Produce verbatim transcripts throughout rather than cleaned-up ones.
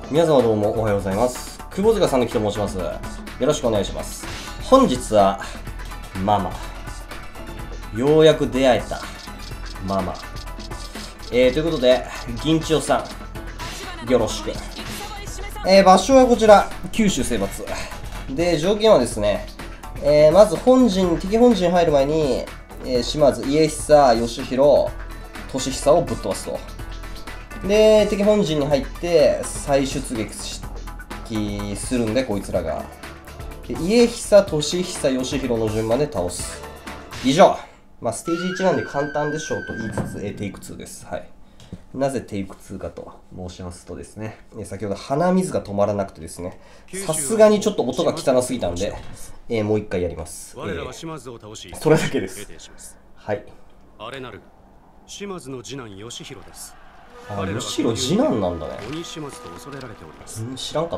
皆様どうもおはようございます。久保塚さんの木と申します。よろしくお願いします。本日はママ、ようやく出会えたママ、えー、ということで銀千代さんよろしく。えー、場所はこちら九州征伐で、条件はですね、えー、まず本陣敵本陣入る前に、えー、島津家久義弘俊久をぶっ飛ばすと。で、敵本陣に入って再出撃するんで、こいつらが。で家久、俊久、義弘の順番で倒す。以上。まあ、ステージいちなんで簡単でしょうと言いつつ、えテイクツーです。はい。なぜテイクツーかと申しますとですね、先ほど鼻水が止まらなくてですね、さすがにちょっと音が汚すぎたんで、えー、もう一回やります。我らは島津を倒し、それだけです。はい。あれなる島津の次男義弘です。あ、義弘次男なんだね。うん、知らんかった。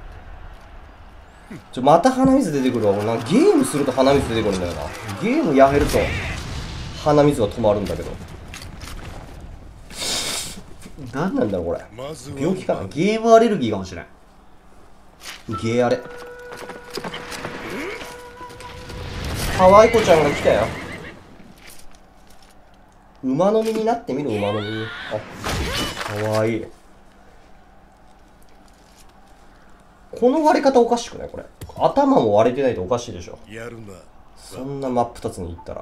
ちょ、また鼻水出てくるわ。俺なんかゲームすると鼻水出てくるんだよな。ゲームやめると鼻水が止まるんだけど。何なんだろうこれ。病気かな。ゲームアレルギーかもしれん。ゲーアレ。かわいこちゃんが来たよ。馬飲みになってみる。馬飲みに。あ、かわいい。この割れ方おかしくないこれ。頭も割れてないとおかしいでしょ。そんな真っ二つにいったら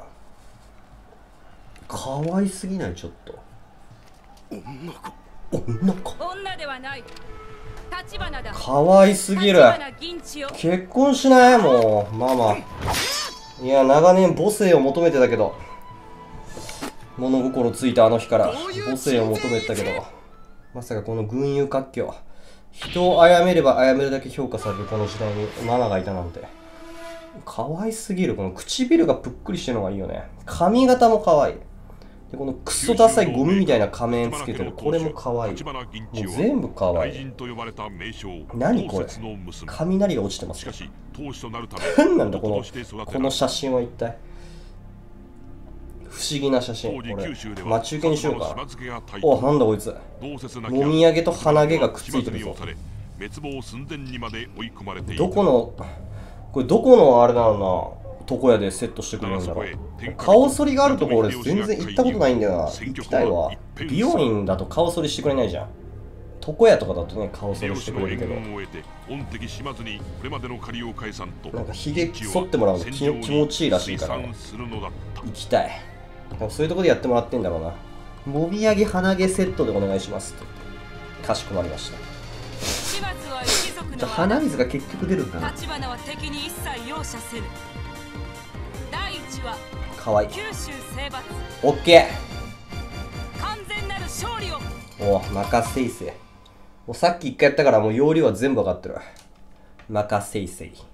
かわいすぎない？ちょっと女子女子女ではない。橘だ。かわいすぎる。結婚しない？もうママ。いや、長年母性を求めてたけど、物心ついたあの日から母性を求めてたけど、まさかこの群雄割拠、人を殺めれば殺めるだけ評価されるこの時代にママがいたなんて。可愛すぎる。この唇がぷっくりしてるのがいいよね。髪型も可愛い。で、このクソダサいゴミみたいな仮面つけてる。これも可愛い。もう全部可愛い。何これ。雷が落ちてますよ。何なんだこの、この写真は一体。不思議な写真。これ待ち受けにしようか。お、なんだこいつ。もみあげと鼻毛がくっついてるぞ。どこのこれどこのあれなのな、床屋でセットしてくれるんだろう。顔剃りがあるとこ俺全然行ったことないんだよな。行きたいわ。美容院だと顔剃りしてくれないじゃん。床屋とかだとね、顔剃りしてくれるけど、なんかひげ剃ってもらうの気気持ちいいらしいからね。行きたい。そういうとこでやってもらってんだろうな。もみあげ鼻毛セットでお願いしますと。かしこまりました。鼻水が結局出るんだな。かわいい。オッケー。おお、任せいせい。もうさっき一回やったからもう要領は全部わかってる。任せいせい。と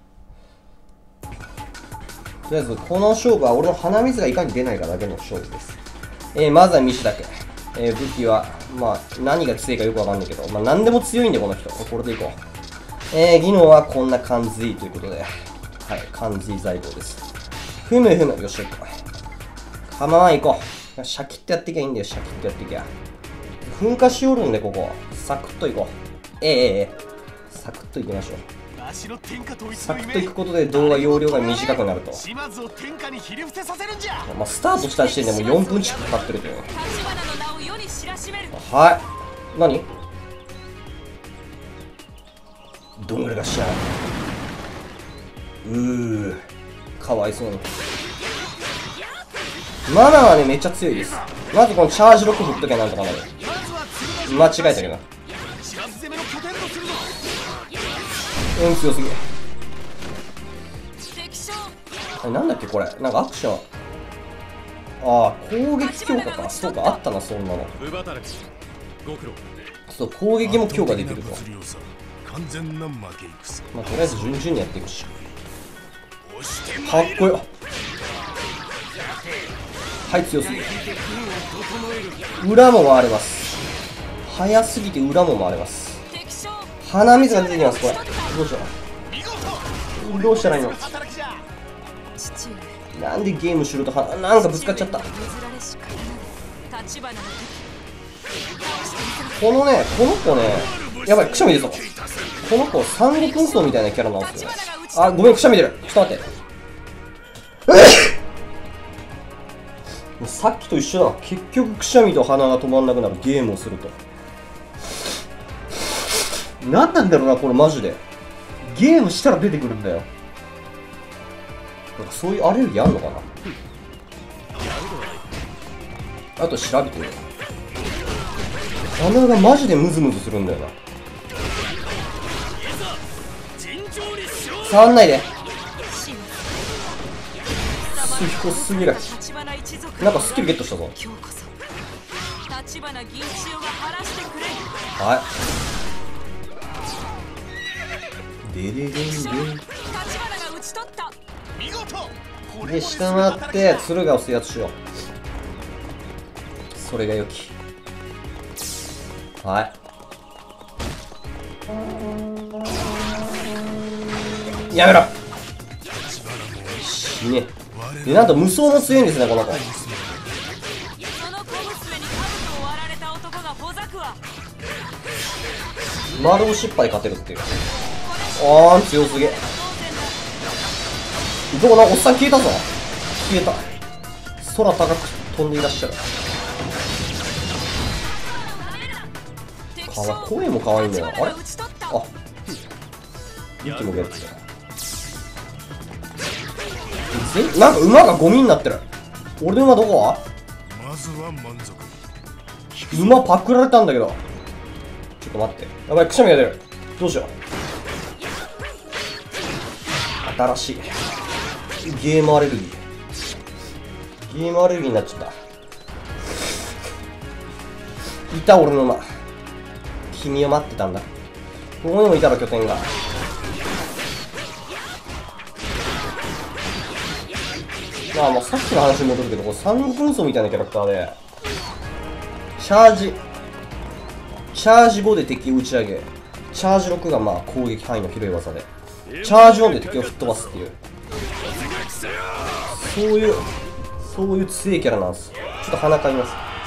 りあえずこの勝負は俺の鼻水がいかに出ないかだけの勝負です。えー、まずはミシだけ。えー、武器はまあ何が強いかよくわかんないけど、まあ何でも強いんでこの人。これでいこう。えー、技能はこんな感じということで、はい、感じ細胞です。ふむふむ、よっしゃ、行こう。かまわん、行こう。シャキッとやってきゃいいんだよ、シャキッとやってきゃ。噴火しおるんで、ここ。サクッと行こう。ええええ、サクッと行きましょう。サクッと行くことで動画容量が短くなると。まあ、スタートした時点でもうよんぷん近くかかってるけど。はい。何どんぐらいがしちゃう。うー、かわいそうに。マナはね、めっちゃ強いです。まずこのチャージろく振っときゃなんとかなる。間違えたけど。うん、強すぎ。あれなんだっけこれ。なんかアクション。ああ、攻撃強化か。そうか、あったな、そんなの。そう、攻撃も強化できると。まあ、とりあえず順々にやっていくし。かっこよ。はい、強すぎる。裏も回れます。早すぎて裏も回れます。鼻水が出てきます、これ。どうしよう。どうしたらいいの。なんでゲームしろとは、なんかぶつかっちゃった。このね、この子ね、 やばい、くしゃみ出そう。この子、三国運送みたいなキャラなんですよね。あ、ごめん、くしゃみ出る。ちょっと待って。さっきと一緒だ。結局、くしゃみと鼻が止まんなくなるゲームをすると。何なんだろうな、これマジで。ゲームしたら出てくるんだよ。なんかそういうアレルギーあんのかな。あと調べてみる。鼻がマジでムズムズするんだよな。触んないで。すごすぎる。なんかスキルゲットしたぞ。はいでででんでんで、下回って鶴が押すやつしよう。それが良き。はいやめろ。死ね。で、なんと無双も強いんですね、この子。丸押し失敗勝てるっていう。あーん、強すげえ。どうな、おっさん消えたぞ。消えた。空高く飛んでいらっしゃる。かわ声も可愛いんだよ。あれあ、息もゲットした。なんか馬がゴミになってる。俺の馬どこ？馬パクられたんだけど。ちょっと待って。やばい、くしゃみが出る。どうしよう。新しい。ゲームアレルギー。ゲームアレルギーになっちゃった。いた、俺の馬。君を待ってたんだ。ここにもいたら拠点が。まあもうさっきの話に戻るけど、これ三国運送みたいなキャラクターで、チャージ、チャージごで敵を打ち上げ、チャージろくがまあ攻撃範囲の広い技で、チャージよんで敵を吹っ飛ばすっていう、そういう、そういう強いキャラなんです。ちょっと鼻かみます。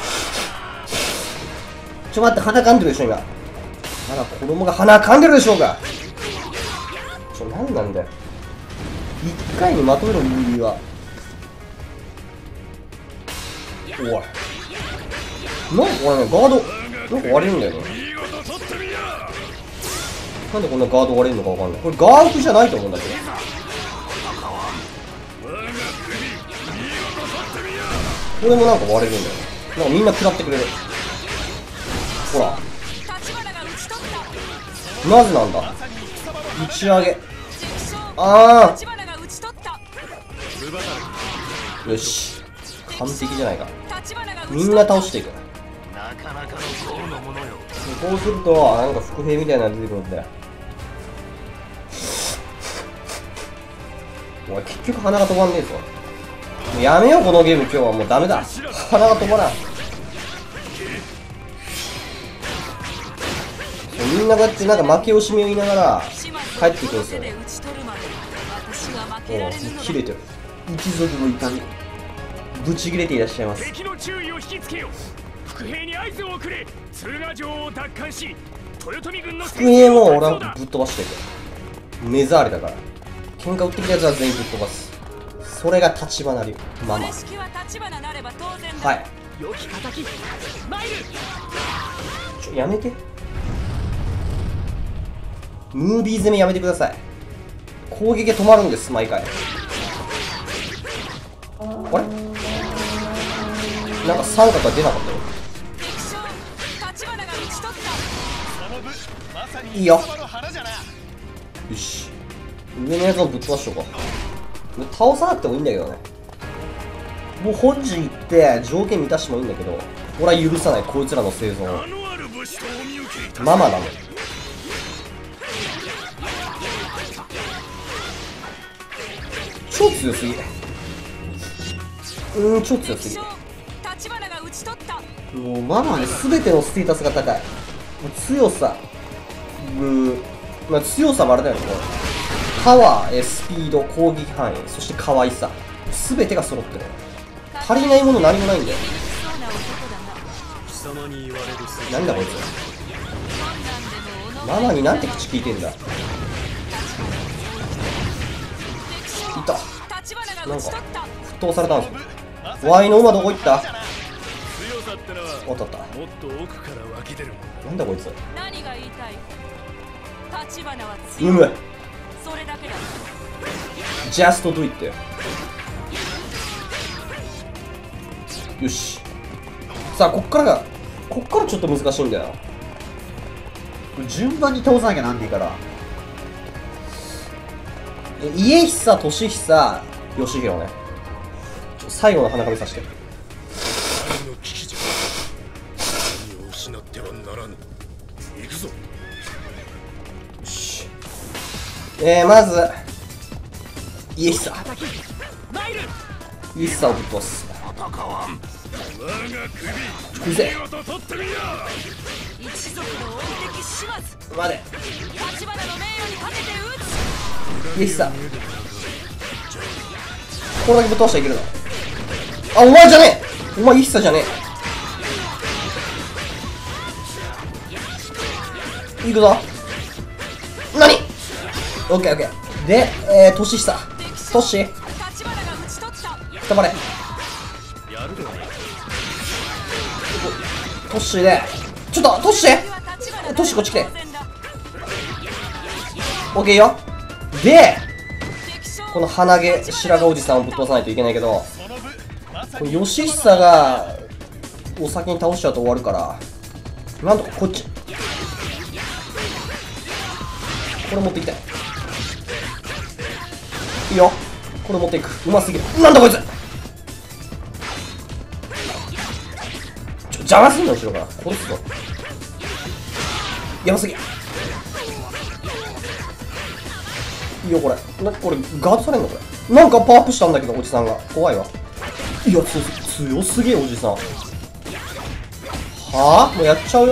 ちょ待って、鼻かんでるでしょ今。まだ子供が鼻かんでるでしょうか。ちょ、なんなんだよ。一回にまとめろ、理由は。おい。なんかこれね、ガード、なんか割れるんだよね。なんでこんなガード割れるのかわかんない。これガードじゃないと思うんだけど。これもなんか割れるんだよね。なんかみんな食らってくれる。ほら。なぜなんだ。打ち上げ。ああ。よし。完璧じゃないか。みんな倒していく。こうするとなんか伏兵みたいなの出てくるんだよ。おい結局鼻が止まんねえぞ。もうやめようこのゲーム。今日はもうダメだ。鼻が止まらん。みんなこうやってなんか負け惜しみを言いながら帰っていくんですよね。もう切れてる。一族の痛みぶち切れていらっしゃいます。敵の注意を引きつけよ。伏兵に合図を送れ。鶴ヶ城を奪還し、豊臣軍の伏兵も俺はぶっ飛ばしていく。目障りだから喧嘩売ってきたやつは全員ぶっ飛ばす。それが立花流ママ。はいちょやめて。ムービー攻めやめてください。攻撃が止まるんです毎回。あれなんか三角が出なかったよ。いいよ。よし上のやつをぶっ飛ばしとこう。倒さなくてもいいんだけどね。もう本陣行って条件満たしてもいいんだけど、俺は許さないこいつらの生存を。ママだね。超強すぎ。うん超強すぎ。もうママね全てのステータスが高い。もう強さ、うん、まあ、強さもあれだよね。パワー、スピード、攻撃範囲、そして可愛さ、全てが揃ってる。足りないもの何もないんだよ。なんだこいつ。 ママになんて口聞いてんだ。いた。なんか沸騰されたんですよ。ワイの馬どこ行った？おったった。なんだこいつ。 何が言いたい？立花はう強い。 む。 それだけだ。 ジャストドゥイって。よし。さあ、こっからが、こっからちょっと難しいんだよ。 順番に倒さなきゃなんねえから。 家久、俊久、義弘ね。ちょ最後の花紙さして。 何の危機じゃ。何を失ってはならぬ。行くぞ。 よし。えー、まず、家久。家久をぶっ飛ばす。うぜ。 一族の追い敵始末。 待て。 立花の名誉にかけて撃つ。 家久。これだけぶっ飛ばしたらいけるの。あ、お前じゃねえ。お前家久じゃねえ。いくぞ。なに？オッケーオッケー。で、えー、年下。年。 立花が討ち取った。 くたばれ。トッシーで、ちょっとトッシートッシーこっち来て。オッケーよ。で、この鼻毛白髪おじさんをぶっ飛ばさないといけないけど、この義久がお先に倒しちゃうと終わるから、なんとかこっちこれ持っていきたい。いいよ、これ持っていく。うますぎる。なんだこいつ。邪魔すんの後ろから殺すぞ。やばすぎ。いいよこれ。なこれガードされんのこれ。なんかパワーアップしたんだけどおじさんが怖いわ。いやつ強すげえおじさん。はあもうやっちゃうよ。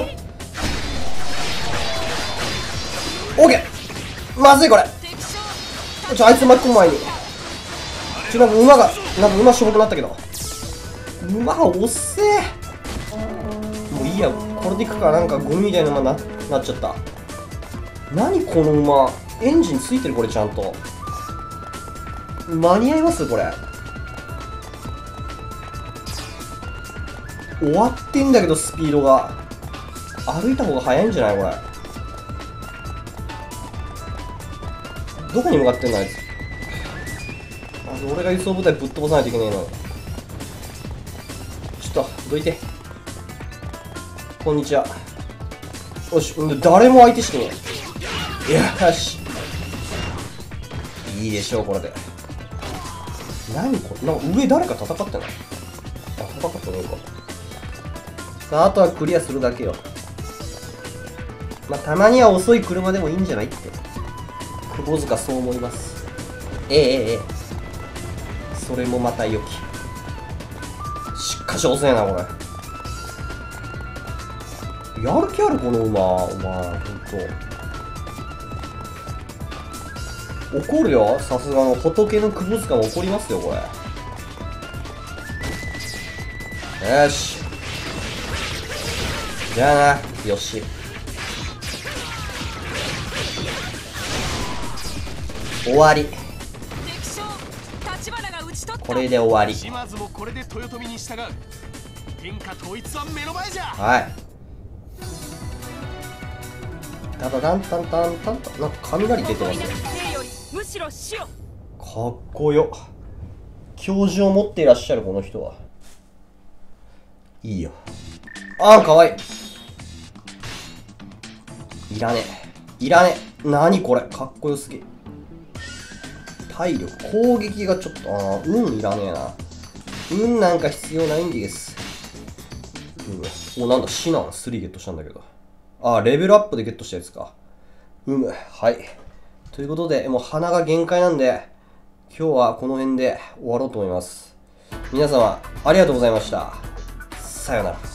オーケー。まずいこれ。ちょあいつ巻き込む前にちょなんか馬がなんか馬しょぼくなったけど馬がおっせえ。もういいや、これでいくか。なんかゴミみたいな馬ななっちゃった。何この馬、エンジンついてるこれちゃんと。間に合いますこれ。終わってんだけどスピードが。歩いた方が速いんじゃないこれ。どこに向かってんのあいつ。まず俺が輸送部隊ぶっ飛ばさないといけねえの。ちょっとどいて。こんにちは。よし、誰も相手してねえ。よし。いいでしょう、これで。何これ、なんか上誰か戦ってない？あ、戦ってないか。さあ、あとはクリアするだけよ。まあ、たまには遅い車でもいいんじゃないって。窪塚そう思います。ええええええ。それもまた良き。しかし遅えな、これ。やる気あるこの馬、お前、ほんと。怒るよ、さすがの仏の窪塚も怒りますよ、これ。よし。じゃあな、よし。終わり。これで終わり。 島津もこれで豊臣に従う。天下統一は目の前じゃ。 はい。タタタンタンタンタンタン、なんか雷出てますよ。 むしろ死を。 かっこよ。教授を持っていらっしゃるこの人は。いいよ。あーかわいい。いらねえ。いらねえ。なにこれ。かっこよすぎ。体力、攻撃がちょっと、あー、運いらねえな。運なんか必要ないんです。うん。お、なんだ、シナンスリーゲットしたんだけど。あー、レベルアップでゲットしたやつか。うむ。はい。ということで、もう鼻が限界なんで、今日はこの辺で終わろうと思います。皆様、ありがとうございました。さよなら。